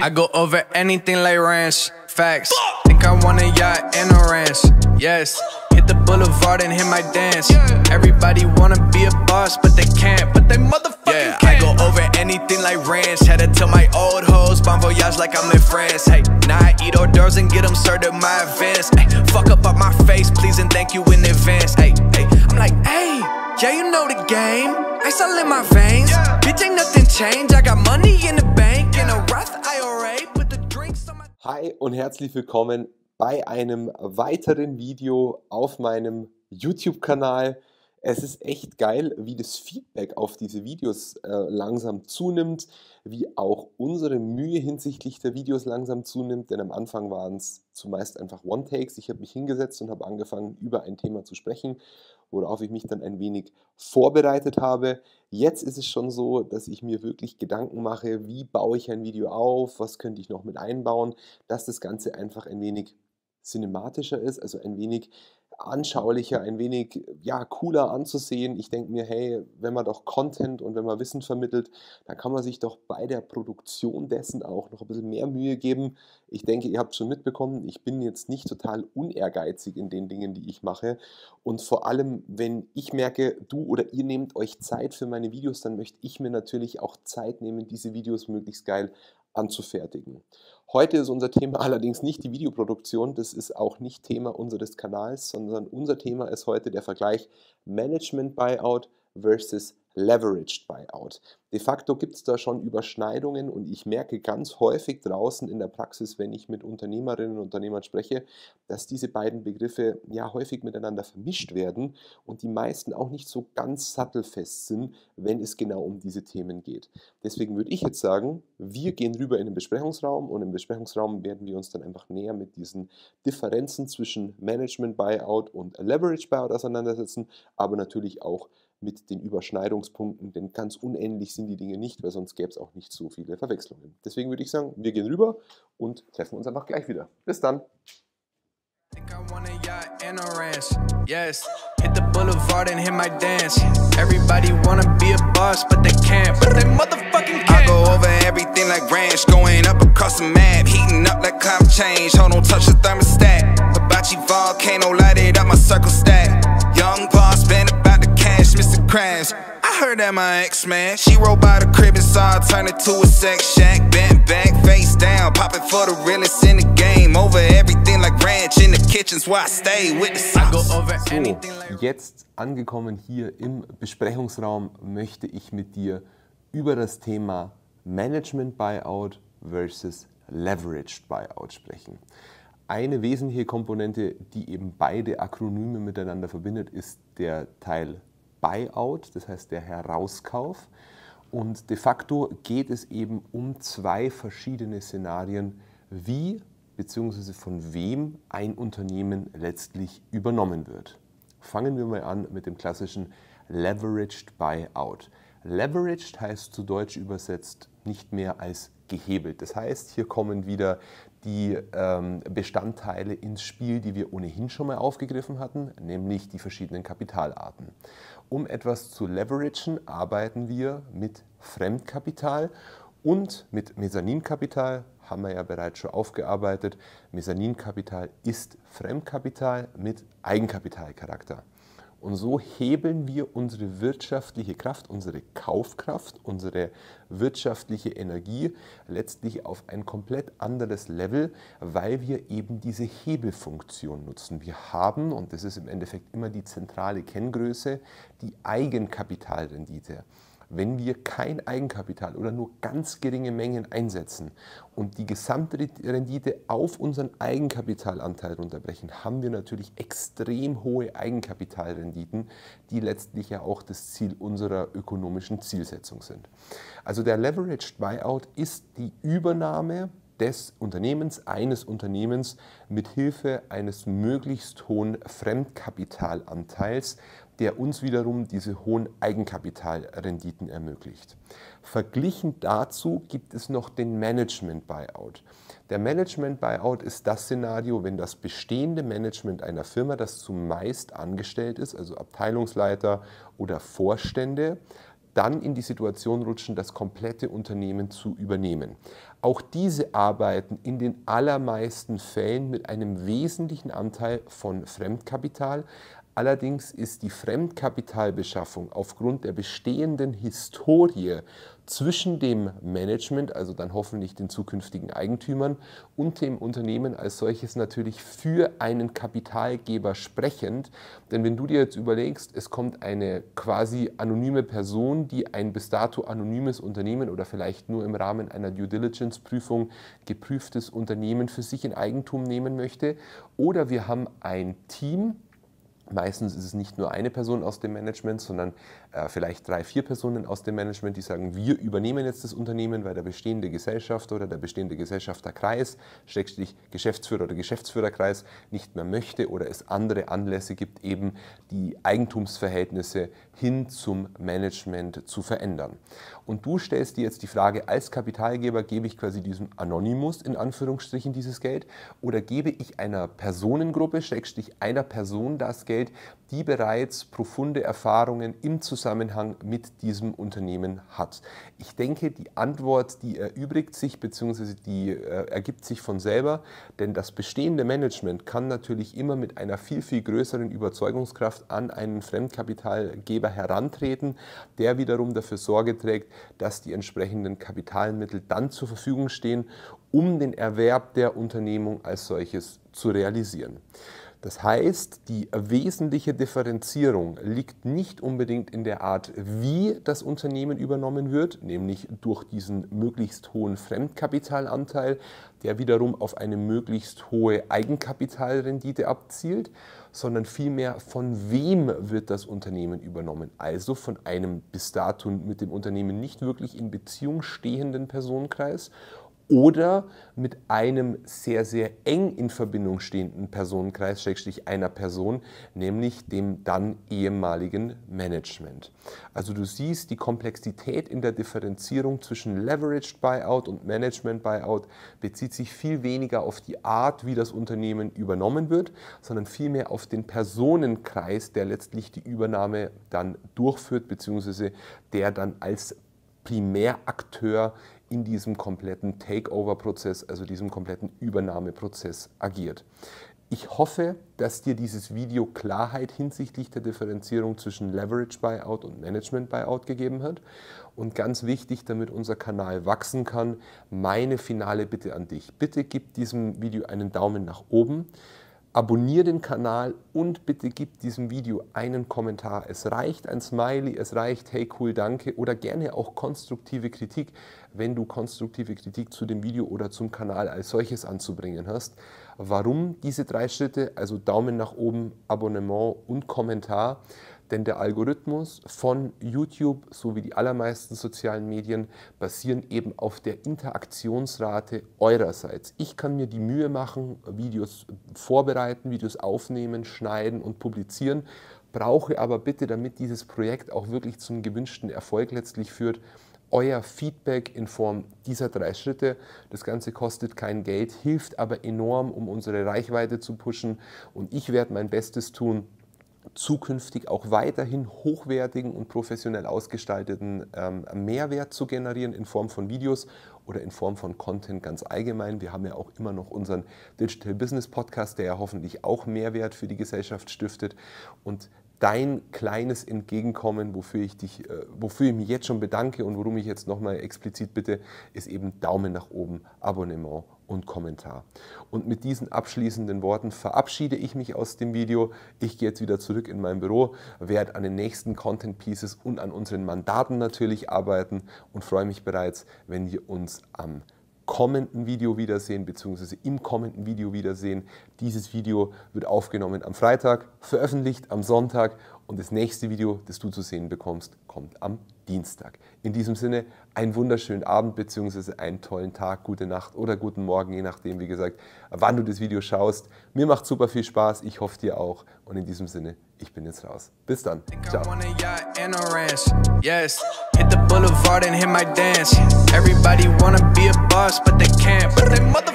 I go over anything like ranch, facts. Think I want a yacht and a ranch, yes. Hit the boulevard and hit my dance. Everybody wanna be a boss, but they can't, but they motherfucking can't. I go over anything like ranch. Had to tell my old hoes, bon voyage like I'm in France. Hey, now I eat hors d'oeuvres and get them served at my events. Hey, fuck up on my face, please and thank you in advance. Hey, hey, I'm like, hey, yeah, you know the game. Ice all in my veins, bitch ain't nothing changed. I got money in the bank, in a Roth IRA. Put the drinks on my... Hi und herzlich willkommen bei einem weiteren Video auf meinem YouTube-Kanal. Es ist echt geil, wie das Feedback auf diese Videos langsam zunimmt, wie auch unsere Mühe hinsichtlich der Videos langsam zunimmt, denn am Anfang waren es zumeist einfach One-Takes. Ich habe mich hingesetzt und habe angefangen, über ein Thema zu sprechen, worauf ich mich dann ein wenig vorbereitet habe. Jetzt ist es schon so, dass ich mir wirklich Gedanken mache, wie baue ich ein Video auf, was könnte ich noch mit einbauen, dass das Ganze einfach ein wenig cinematischer ist, also ein wenig anschaulicher, ein wenig cooler anzusehen. Ich denke mir, hey, wenn man doch Content und wenn man Wissen vermittelt, dann kann man sich doch bei der Produktion dessen auch noch ein bisschen mehr Mühe geben. Ich denke, ihr habt schon mitbekommen, ich bin jetzt nicht total unehrgeizig in den Dingen, die ich mache. Und vor allem, wenn ich merke, du oder ihr nehmt euch Zeit für meine Videos, dann möchte ich mir natürlich auch Zeit nehmen, diese Videos möglichst geil anzufertigen. Heute ist unser Thema allerdings nicht die Videoproduktion, das ist auch nicht Thema unseres Kanals, sondern unser Thema ist heute der Vergleich Management Buyout versus Leveraged Buyout. De facto gibt es da schon Überschneidungen und ich merke ganz häufig draußen in der Praxis, wenn ich mit Unternehmerinnen und Unternehmern spreche, dass diese beiden Begriffe häufig miteinander vermischt werden und die meisten auch nicht so ganz sattelfest sind, wenn es genau um diese Themen geht. Deswegen würde ich jetzt sagen, wir gehen rüber in den Besprechungsraum und im Besprechungsraum werden wir uns dann einfach näher mit diesen Differenzen zwischen Management Buyout und Leverage Buyout auseinandersetzen, aber natürlich auch mit den Überschneidungspunkten, denn ganz unähnlich sind die Dinge nicht, weil sonst gäbe es auch nicht so viele Verwechslungen. Deswegen würde ich sagen, wir gehen rüber und treffen uns einfach gleich wieder. Bis dann! Think I want a yacht and a ranch, yes. Hit the boulevard and hit my dance. Everybody wanna be a boss, but they can't, but they motherfucking can't. I go over everything like ranch, going up across the map, heating up like climate change. Hold on, touch the thermostat. Hibachi volcano, light it up, my circle stack. Young boss, been about the cash, Mr. Krabs. I heard that my ex-man, she rolled by the crib and saw it turn it to a sex shack. Bent back, face down, popping for the realest in the game. Over everything like ranch, in the kitchen's where I stay with the sauce. So, jetzt angekommen hier im Besprechungsraum möchte ich mit dir über das Thema Management Buyout versus Leveraged Buyout sprechen. Eine wesentliche Komponente, die eben beide Akronyme miteinander verbindet, ist der Teil Buyout, das heißt der Herauskauf. Und de facto geht es eben um zwei verschiedene Szenarien, wie bzw. von wem ein Unternehmen letztlich übernommen wird. Fangen wir mal an mit dem klassischen Leveraged Buyout. Leveraged heißt zu Deutsch übersetzt nicht mehr als gehebelt. Das heißt, hier kommen wieder die Bestandteile ins Spiel, die wir ohnehin schon mal aufgegriffen hatten, nämlich die verschiedenen Kapitalarten. Um etwas zu leveragen, arbeiten wir mit Fremdkapital und mit Mezzaninkapital, haben wir ja bereits schon aufgearbeitet. Mezzaninkapital ist Fremdkapital mit Eigenkapitalcharakter. Und so hebeln wir unsere wirtschaftliche Kraft, unsere Kaufkraft, unsere wirtschaftliche Energie letztlich auf ein komplett anderes Level, weil wir eben diese Hebelfunktion nutzen. Wir haben, und das ist im Endeffekt immer die zentrale Kenngröße, die Eigenkapitalrendite. Wenn wir kein Eigenkapital oder nur ganz geringe Mengen einsetzen und die Gesamtrendite auf unseren Eigenkapitalanteil runterbrechen, haben wir natürlich extrem hohe Eigenkapitalrenditen, die letztlich ja auch das Ziel unserer ökonomischen Zielsetzung sind. Also der Leveraged Buyout ist die Übernahme des Unternehmens, eines Unternehmens mit Hilfe eines möglichst hohen Fremdkapitalanteils, der uns wiederum diese hohen Eigenkapitalrenditen ermöglicht. Verglichen dazu gibt es noch den Management Buyout. Der Management Buyout ist das Szenario, wenn das bestehende Management einer Firma, das zumeist angestellt ist, also Abteilungsleiter oder Vorstände, dann in die Situation rutschen, das komplette Unternehmen zu übernehmen. Auch diese arbeiten in den allermeisten Fällen mit einem wesentlichen Anteil von Fremdkapital. Allerdings ist die Fremdkapitalbeschaffung aufgrund der bestehenden Historie zwischen dem Management, also dann hoffentlich den zukünftigen Eigentümern, und dem Unternehmen als solches natürlich für einen Kapitalgeber sprechend. Denn wenn du dir jetzt überlegst, es kommt eine quasi anonyme Person, die ein bis dato anonymes Unternehmen oder vielleicht nur im Rahmen einer Due Diligence-Prüfung geprüftes Unternehmen für sich in Eigentum nehmen möchte, oder wir haben ein Team. Meistens ist es nicht nur eine Person aus dem Management, sondern vielleicht 3, 4 Personen aus dem Management, die sagen, wir übernehmen jetzt das Unternehmen, weil der bestehende Gesellschafter oder der bestehende Gesellschafterkreis, Schrägstrich Geschäftsführer oder Geschäftsführerkreis nicht mehr möchte oder es andere Anlässe gibt, eben die Eigentumsverhältnisse hin zum Management zu verändern. Und du stellst dir jetzt die Frage, als Kapitalgeber gebe ich quasi diesem Anonymous in Anführungsstrichen dieses Geld oder gebe ich einer Personengruppe, Schrägstrich einer Person das Geld, die bereits profunde Erfahrungen im Zusammenhang mit diesem Unternehmen hat. Ich denke, die Antwort, die erübrigt sich bzw. die ergibt sich von selber, denn das bestehende Management kann natürlich immer mit einer viel, viel größeren Überzeugungskraft an einen Fremdkapitalgeber herantreten, der wiederum dafür Sorge trägt, dass die entsprechenden Kapitalmittel dann zur Verfügung stehen, um den Erwerb der Unternehmung als solches zu realisieren. Das heißt, die wesentliche Differenzierung liegt nicht unbedingt in der Art, wie das Unternehmen übernommen wird, nämlich durch diesen möglichst hohen Fremdkapitalanteil, der wiederum auf eine möglichst hohe Eigenkapitalrendite abzielt, sondern vielmehr von wem wird das Unternehmen übernommen. Also von einem bis dato mit dem Unternehmen nicht wirklich in Beziehung stehenden Personenkreis oder mit einem sehr, sehr eng in Verbindung stehenden Personenkreis, Schrägstrich einer Person, nämlich dem dann ehemaligen Management. Also du siehst, die Komplexität in der Differenzierung zwischen Leveraged Buyout und Management Buyout bezieht sich viel weniger auf die Art, wie das Unternehmen übernommen wird, sondern vielmehr auf den Personenkreis, der letztlich die Übernahme dann durchführt, beziehungsweise der dann als Primärakteur in diesem kompletten Takeover-Prozess, also diesem kompletten Übernahmeprozess agiert. Ich hoffe, dass dir dieses Video Klarheit hinsichtlich der Differenzierung zwischen Leverage Buyout und Management Buyout gegeben hat. Und ganz wichtig, damit unser Kanal wachsen kann, meine finale Bitte an dich. Bitte gib diesem Video einen Daumen nach oben. Abonniere den Kanal und bitte gib diesem Video einen Kommentar. Es reicht ein Smiley, es reicht hey cool, danke oder gerne auch konstruktive Kritik, wenn du konstruktive Kritik zu dem Video oder zum Kanal als solches anzubringen hast. Warum diese 3 Schritte, also Daumen nach oben, Abonnement und Kommentar? Denn der Algorithmus von YouTube sowie die allermeisten sozialen Medien basieren eben auf der Interaktionsrate eurerseits. Ich kann mir die Mühe machen, Videos vorbereiten, Videos aufnehmen, schneiden und publizieren, brauche aber bitte, damit dieses Projekt auch wirklich zum gewünschten Erfolg letztlich führt, euer Feedback in Form dieser 3 Schritte. Das Ganze kostet kein Geld, hilft aber enorm, um unsere Reichweite zu pushen und ich werde mein Bestes tun, zukünftig auch weiterhin hochwertigen und professionell ausgestalteten Mehrwert zu generieren in Form von Videos oder in Form von Content ganz allgemein. Wir haben ja auch immer noch unseren Digital Business Podcast, der ja hoffentlich auch Mehrwert für die Gesellschaft stiftet. Und dein kleines Entgegenkommen, wofür ich mich jetzt schon bedanke und worum ich jetzt nochmal explizit bitte, ist eben Daumen nach oben, Abonnement und Kommentar. Und mit diesen abschließenden Worten verabschiede ich mich aus dem Video. Ich gehe jetzt wieder zurück in mein Büro, werde an den nächsten Content Pieces und an unseren Mandaten natürlich arbeiten und freue mich bereits, wenn wir uns am kommenden Video wiedersehen, beziehungsweise im kommenden Video wiedersehen. Dieses Video wird aufgenommen am Freitag, veröffentlicht am Sonntag und das nächste Video, das du zu sehen bekommst, kommt am Dienstag. In diesem Sinne, einen wunderschönen Abend beziehungsweise einen tollen Tag, gute Nacht oder guten Morgen, je nachdem, wie gesagt, wann du das Video schaust. Mir macht super viel Spaß, ich hoffe dir auch und in diesem Sinne, ich bin jetzt raus. Bis dann. Ciao. Hit the boulevard and hit my dance. Everybody wanna be a boss, but they can't. But they